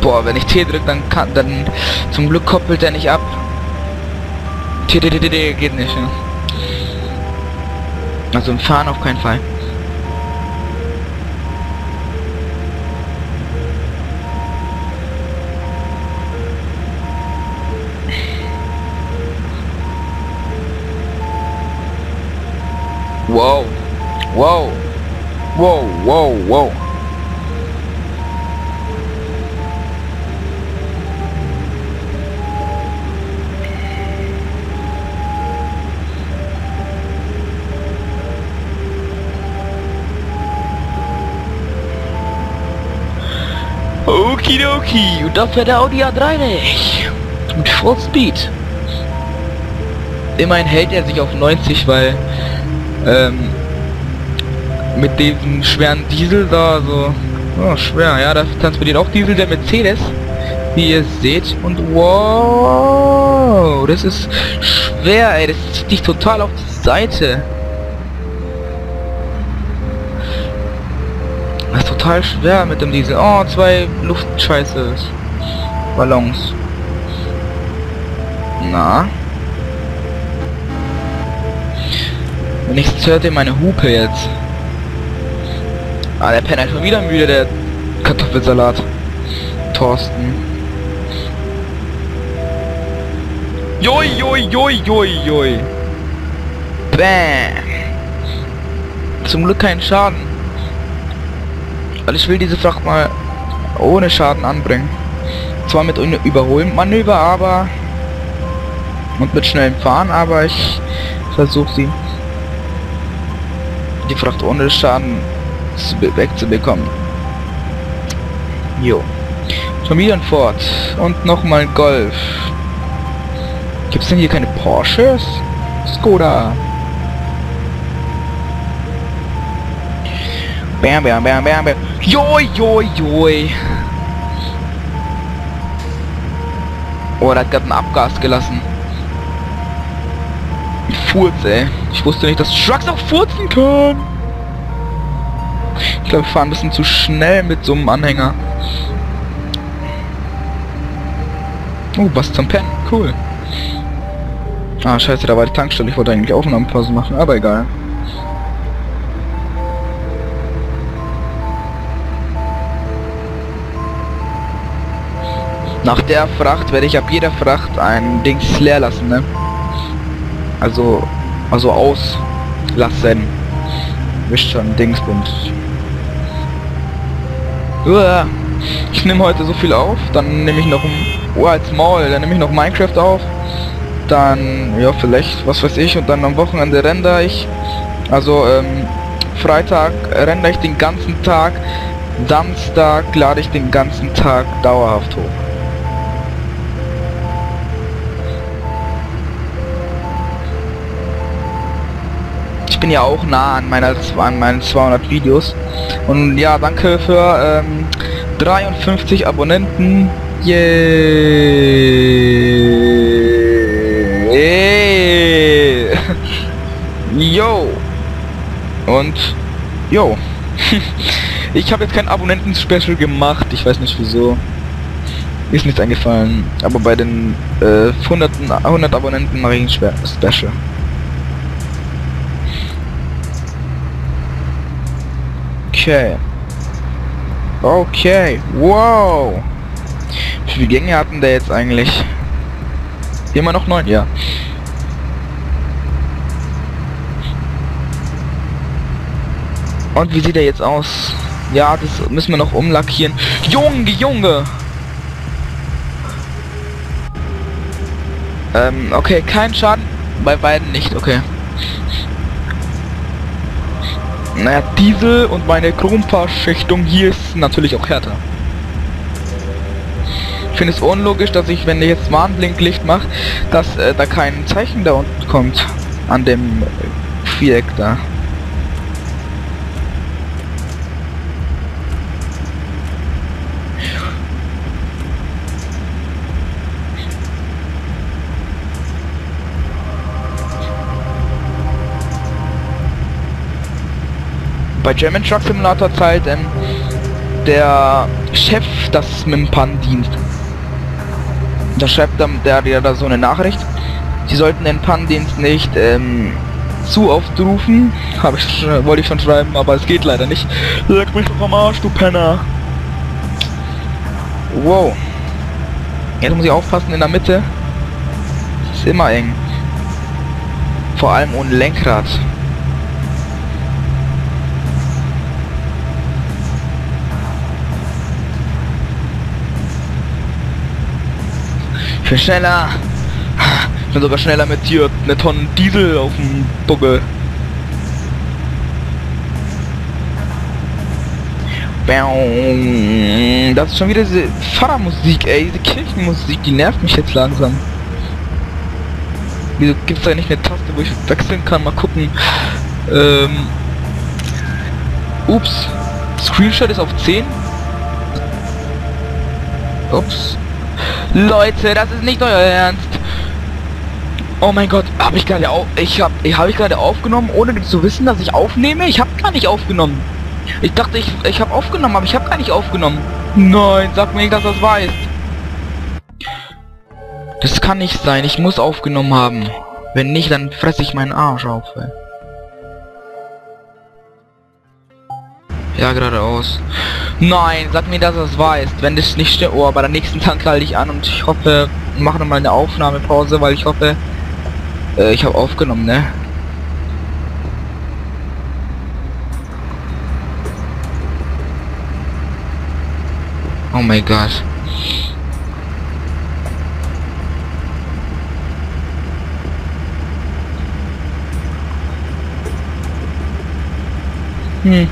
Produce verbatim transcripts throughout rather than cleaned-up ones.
Boah, wenn ich T drücke, dann kann, dann zum Glück koppelt er nicht ab. T, T, T, T, T geht nicht, ja. Also im Fahren auf keinen Fall. Wow. Wow. Wow, wow, wow. Okidoki, und da fährt der Audi A drei nicht. Mit Full Speed. Immerhin hält er sich auf neunzig, weil ähm, mit diesem schweren Diesel da so, oh, schwer, ja, das transportiert auch Diesel der Mercedes, wie ihr seht, und wow, das ist schwer, ey, das zieht dich total auf die Seite. Das ist total schwer mit dem Diesel. Oh, zwei Luftscheiße Ballons. Na? Wenn ich hört ihr meine Hupe jetzt. Ah, der Penner ist schon wieder müde, der Kartoffelsalat. Thorsten. Joi, joi, joi, joi, joi. Bäm. Zum Glück kein Schaden. Weil ich will diese Fracht mal ohne Schaden anbringen. Zwar mit Überholmanöver, aber und mit schnellem Fahren, aber ich versuche sie die Fracht ohne Schaden wegzubekommen. Jo. Schon wieder ein Ford und nochmal ein Golf. Gibt's denn hier keine Porsches? Skoda. Bam, bam, bam, bam, bam. Joi, joi, joi. Oh, der hat gerade einen Abgas gelassen. Furz, ey. Ich wusste nicht, dass Trucks auch furzen können. Ich glaube, wir fahren ein bisschen zu schnell mit so einem Anhänger. Oh, was zum Pennen. Cool. Ah, scheiße, da war die Tankstelle. Ich wollte eigentlich Aufnahmepause machen, aber egal. Nach der Fracht werde ich ab jeder Fracht ein Dings leer lassen, ne? Also, also auslassen. Wisst schon, Dingsbums. Uah. Ich nehme heute so viel auf, dann nehme ich noch ein oh, als Maul, dann nehme ich noch Minecraft auf. Dann, ja, vielleicht, was weiß ich, und dann am Wochenende render ich. Also, ähm, Freitag render ich den ganzen Tag, Samstag lade ich den ganzen Tag dauerhaft hoch. Ich bin ja auch nah an meiner an meinen zweihundert Videos und ja, danke für ähm, dreiundfünfzig Abonnenten. Yeah. Yo. Und yo. Ich habe jetzt kein Abonnenten-Special gemacht, ich weiß nicht wieso. Ist nicht eingefallen, aber bei den äh, hundert, hundert Abonnenten mache ich ein Special. Okay. Okay. Wow. Wie viele Gänge hatten der jetzt eigentlich? Immer noch neun, ja. Und wie sieht er jetzt aus? Ja, das müssen wir noch umlackieren. Junge, Junge! Ähm, okay, kein Schaden. Bei beiden nicht, okay. Naja, Diesel und meine Chromfahrschichtung hier ist natürlich auch härter. Ich finde es unlogisch, dass ich, wenn ich jetzt Warnblinklicht mache, dass äh, da kein Zeichen da unten kommt. An dem Viereck da. Bei German Truck Simulator zahlt ähm, der Chef das mit dem Pannendienst. Da schreibt dann der ja da so eine Nachricht. Sie sollten den Pannendienst nicht ähm, zu oft rufen. Habe ich äh, wollte ich schon schreiben, aber es geht leider nicht. Leg mich doch am Arsch, du Penner. Wow. Jetzt muss ich aufpassen in der Mitte. Das ist immer eng. Vor allem ohne Lenkrad. Ich bin schneller. Ich bin sogar schneller mit hier eine Tonne Diesel auf dem Buckel. Das ist schon wieder diese Pfarrermusik, ey, diese Kirchenmusik, die nervt mich jetzt langsam. Wieso gibt es da nicht eine Taste, wo ich wechseln kann? Mal gucken. Ähm. Ups. Screenshot ist auf zehn. Ups. Leute, das ist nicht euer Ernst. Oh mein Gott, habe ich gerade auf, ich habe ich habe ich gerade aufgenommen, ohne zu wissen, dass ich aufnehme. Ich habe gar nicht aufgenommen. Ich dachte, ich ich habe aufgenommen, aber ich habe gar nicht aufgenommen. Nein, sag mir nicht, dass das weißt. Das kann nicht sein. Ich muss aufgenommen haben. Wenn nicht, dann fresse ich meinen Arsch auf. Ey. Ja, geradeaus. Nein, sag mir, dass du das weißt. Wenn das nicht stimmt, oh, bei der nächsten Tank halte ich an und ich hoffe, mache nochmal eine Aufnahmepause, weil ich hoffe, äh, ich habe aufgenommen, ne? Oh mein Gott. Hm.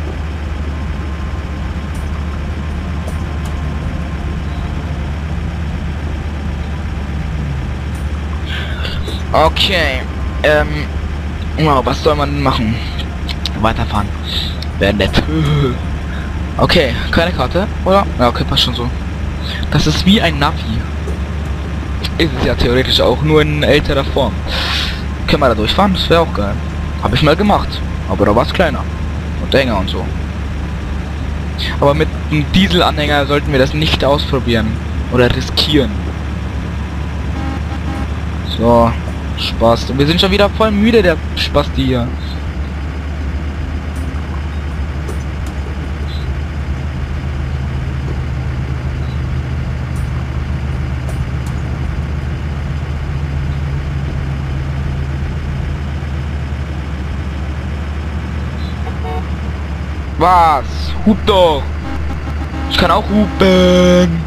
Okay. Ähm. Wow, was soll man machen? Weiterfahren. Wäre nett. Okay, keine Karte, oder? Ja, okay, passt schon so. Das ist wie ein Navi. Ist es ja theoretisch auch, nur in älterer Form. Können wir da durchfahren? Das wäre auch geil. Habe ich mal gemacht. Aber da war es kleiner. Und enger und so. Aber mit einem Dieselanhänger sollten wir das nicht ausprobieren. Oder riskieren. So. Spaß. Und wir sind schon wieder voll müde, der Spasti hier. Was? Hub doch! Ich kann auch hupen!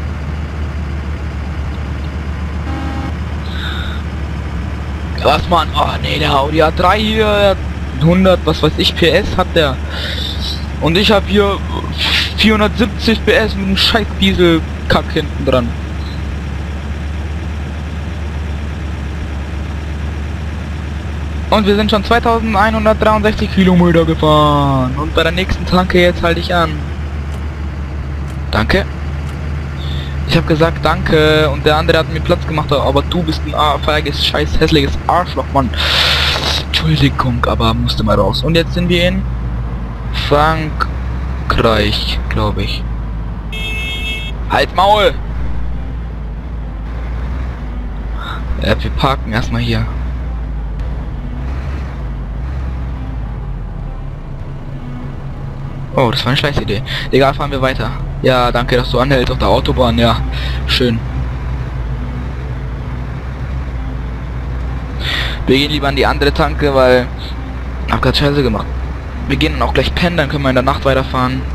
Was, Mann? Oh nee, der Audi A drei hier, hundert, was weiß ich, P S hat der. Und ich habe hier vierhundertsiebzig P S mit einem scheiß Diesel-Kack hinten dran. Und wir sind schon zweitausendeinhundertdreiundsechzig Kilometer gefahren. Und bei der nächsten Tanke jetzt halte ich an. Danke. Ich habe gesagt danke und der andere hat mir Platz gemacht, aber du bist ein ah, feiges, scheiß, hässliches Arschloch, Mann. Entschuldigung, aber musste mal raus. Und jetzt sind wir in Frankreich, glaube ich. Halt Maul! Ja, wir parken erstmal hier. Oh, das war eine scheiß Idee. Egal, fahren wir weiter. Ja, danke, dass du anhältst auf der Autobahn. Ja, schön. Wir gehen lieber an die andere Tanke, weil... Hab grad Scheiße gemacht. Wir gehen dann auch gleich pennen, dann können wir in der Nacht weiterfahren.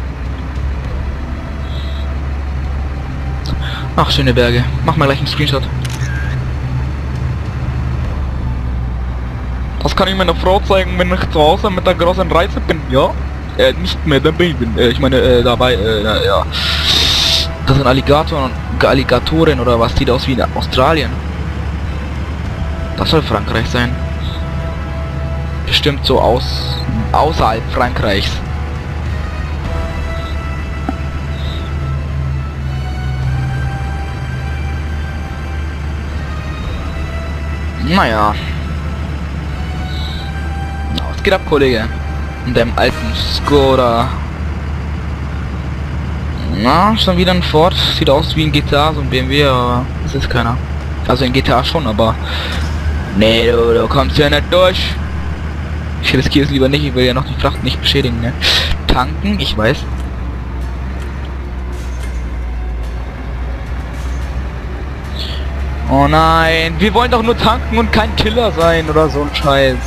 Ach, schöne Berge. Mach mal gleich einen Screenshot. Das kann ich meiner Frau zeigen, wenn ich zu Hause mit der großen Reise bin, ja? Äh, nicht mehr dabei bin. Äh, ich meine, äh, dabei, äh, ja. Das sind Alligatoren, Alligatoren oder was, sieht aus wie in Australien. Das soll Frankreich sein. Bestimmt so aus, außerhalb Frankreichs. Naja. Was geht ab, Kollege? In deinem alten Skoda. Na, schon wieder ein Ford. Sieht aus wie ein G T A, so ein B M W, aber das ist keiner. Also in G T A schon, aber... Nee, du, du kommst ja nicht durch. Ich riskiere es lieber nicht, ich will ja noch die Fracht nicht beschädigen, ne? Tanken, ich weiß. Oh nein, wir wollen doch nur tanken und kein Killer sein oder so ein Scheiß.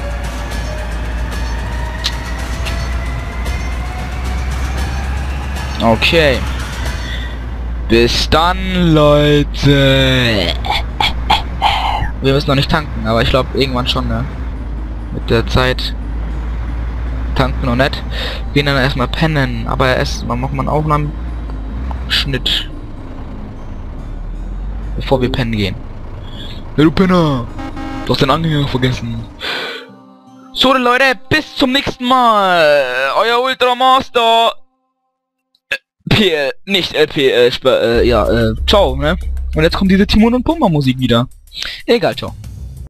Okay. Bis dann, Leute. Wir müssen noch nicht tanken, aber ich glaube irgendwann schon, ne? Mit der Zeit tanken noch nicht. Wir dann erstmal pennen, aber erst mal macht man Aufnahmeschnitt, bevor wir pennen gehen. Hey, du Penner! Du hast den Anhänger vergessen. So Leute, bis zum nächsten Mal. Euer Ultramaster. P L, nicht L P, äh, äh, ja, äh, ciao, ne? Und jetzt kommt diese Timon und Pumba Musik wieder. Egal, ciao.